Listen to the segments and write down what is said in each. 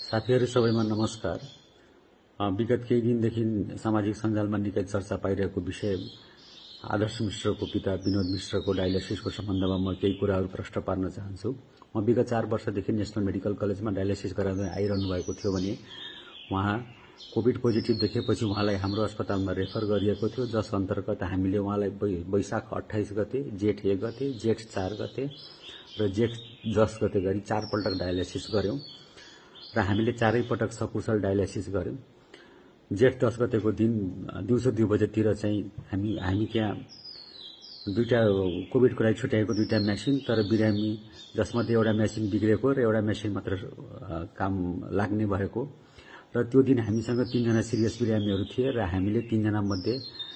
साथीहरु सबैमा नमस्कार। विगत केही दिनदेखि सामाजिक सञ्जालमा निकै चर्चा पाइरहेको विषय आदर्श मिश्रको पिता विनोद मिश्रको डायलिसिसको सम्बन्धमा म केही कुराहरू प्रश्न पार्न चाहन्छु। म विगत 4 वर्षदेखि नेशनल मेडिकल कलेजमा डायलिसिस गराउँदै आइरहनु भएको थियो भने उहाँ कोभिड पोजिटिभ देखेपछि उहाँलाई हाम्रो अस्पतालमा रेफर गरिएको थियो, जस अन्तर्गत हामीले उहाँलाई वैशाख 28 गते, जेठ 1 गते, जेठ 4 गते र जेठ 10 गते गरी 4 पटक डायलिसिस गर्यौं र हामीले 4 पटक सकुशल डायलिसिस गर्यौं। जेठ 10 गतेको दिन दिउँसो 2 बजेतिर चाहिँ हामी त्यहाँ दुईटा कोभिडको लागि छुट्याएको दुईटा मेसिन, तर बिरामी जसमध्ये एउटा मेसिन बिग्रेको र एउटा मेसिन मात्र काम लाग्ने भएको र त्यो दिन हामीसँग 3 जना सिरियस बिरामीहरू थिए र हामीले 3 जना मध्ये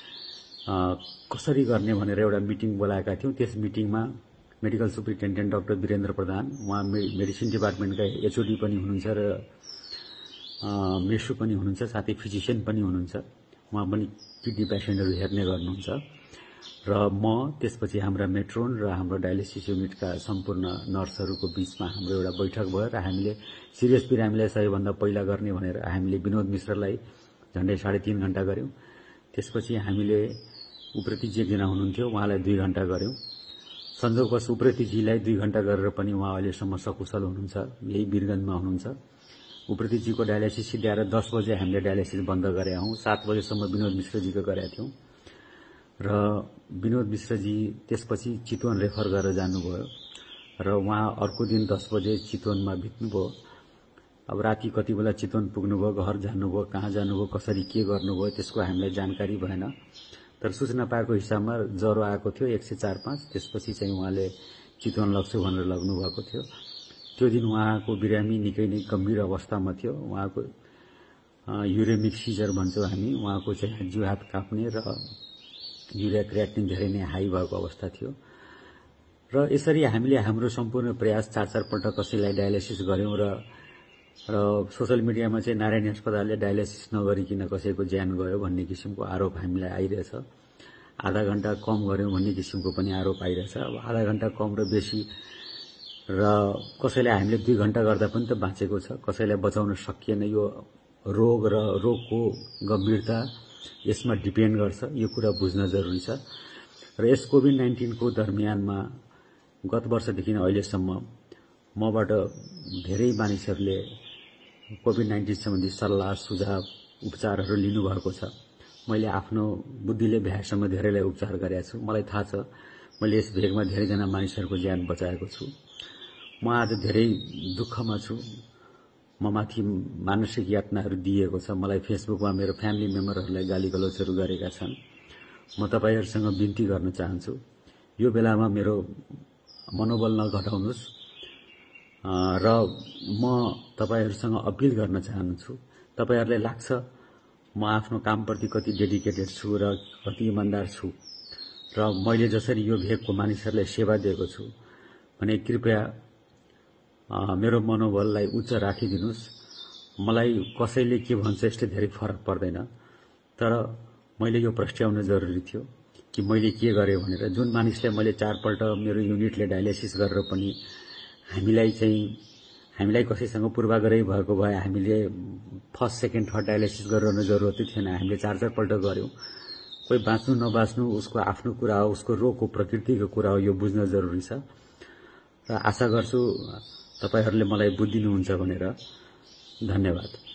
कसरी गर्ने भनेर एउटा मिटिङ बोलाएका थियौं। त्यस मिटिङमा medical superintendent doctor Virendra Pradhan, उहाँ मेडिसिन डिपार्टमेन्टका एचओडी पनि हुनुहुन्छ र मेसु पनि हुनुहुन्छ, साथै फिजिशियन पनि हुनुहुन्छ। उहाँ पनि किडनी पेसेन्टहरू हेर्ने गर्नुहुन्छ र म त्यसपछि हाम्रा मेट्रोन र हाम्रो डायलिसिस युनिटका सम्पूर्ण नर्सहरूको बीचमा हाम्रो एउटा बैठक भयो र हामीले सिरियस बिरामीलाई सबैभन्दा पहिला गर्ने भनेर हामीले विनोद मिश्रलाई झण्डै 3.5 घण्टा गर्यौं। त्यसपछि हामीले उप्रेतीजी एकजना हुनुहुन्थ्यो, उहाँलाई 2 घण्टा गर्यौं। संजोगवश उप्रेतीजीलाई 2 घण्टा गरेर पनि उहाँ अहिलेसम्म सकुशल हुनुहुन्छ, यही वीरगञ्जमा हुनुहुन्छ। उप्रेतीजीको डायलिसिस सिद्ध्याएर 10 बजे हामीले डायलिसिस बन्द गरे हौं। 7 बजेसम्म विनोद मिश्रजीको गरेका थियौं र विनोद मिश्रजी त्यसपछि चितवन रेफर गरेर जानुभयो र उहाँ अर्को दिन 10 बजे चितवनमा बित्नुभयो। अब राति कति बेला चितवन पुग्नुभयो, घर जानुभयो, कहाँ जानुभयो, कसरी के गर्नुभयो त्यसको हामीलाई जानकारी भएन, तर सूचना पाएको हिसाबमा ज्वरो आएको थियो 104.5। त्यसपछि चाहिँ उहाँले चितवन लग्छु भनेर लग्नु भएको थियो। त्यो दिन उहाँको बिरामी निकै नै गम्भीर अवस्थामा थियो। उहाँको युरेमिक सिजर भन्छौं हामी, उहाँको चाहिँ जिउ हात काँप्ने र युरिया क्रियाटिनिन धेरै नै हाई भएको अवस्था थियो र यसरी हामीले हाम्रो सम्पूर्ण प्रयास 4 पल्ट कसैलाई डायलिसिस गर्यौं र सोशल मिडियामा चाहिँ नारायणी अस्पतालले डायलिसिस नगरिकिन कसैको ज्यान गयो भन्ने किसिमको आरोप हामीलाई आइरहेछ। आधा घण्टा कम गर्यौं भन्ने किसिमको पनि आरोप आइरहेछ। अब आधा घण्टा कम र बेसी र कसैलाई हामीले 2 घण्टा गर्दा पनि त बाँचेको छ, कसैलाई बचाउन सकिएन। यो रोग र रोगको गम्भीरता यसमा डिपेन्ड गर्छ, यो कुरा बुझ्न जरुरी छ। र यस कोभिड-19 को दरमियानमा गत वर्षदेखि अहिलेसम्म मबाट धेरै मानिसहरूले कोभिड-19 सम्बन्धी सल्लाह, सुझाव, उपचारहरू लिनुभएको छ। मैले आफ्नो बुद्धिले भ्याएसम्म धेरैलाई उपचार गरेको छु। मलाई थाहा छ मैले यस भेगमा धेरैजना मानिसहरूको ज्यान बचाएको छु। म आज धेरै दुःखमा छु। म माथि मानसिक यातनाहरू दिएको छ। मलाई फेसबुकमा मेरो फ्यामिली मेम्बरहरूलाई गालीगलौजहरू गरेका छन्। म तपाईहरुसँग बिन्ती गर्न चाहन्छु, यो बेलामा मेरो मनोबल नघटाउनुस् र म तपाईहरुसँग अपील गर्न चाहन्छु। तपाईहरुलाई लाग्छ म आफ्नो कामप्रति कति डेडिकेटेड छु र कति इमानदार छु र मैले जसरी यो भेगको मानिसहरूलाई सेवा दिएको छु भने कृपया मेरो मनोबललाई उच्च राखिदिनुस्। मलाई कसैले के भन्छ यसले धेरै फरक पर्दैन, तर मैले यो प्रश्नाउन जरुरी थियो कि मैले के गरे भनेर। जुन मानिसले मैले 4 पल्ट मेरो युनिटले डायलिसिस गरेर पनि हामीलाई कसैसँग पूर्वाग्रह भएको भए हामीले फर्स्ट, सेकेन्ड, थर्ड डायलिसिस गर्न जरुरतै थिएन। हामीले 4 पल्ट गर्यौं। कोही बाँच्नु नबाँच्नु उसको आफ्नो कुरा हो, उसको रोगको प्रकृतिको कुरा हो, यो बुझ्न जरुरी छ र आशा गर्छु तपाईहरुले मलाई बुझिदिनुहुन्छ भनेर। धन्यवाद।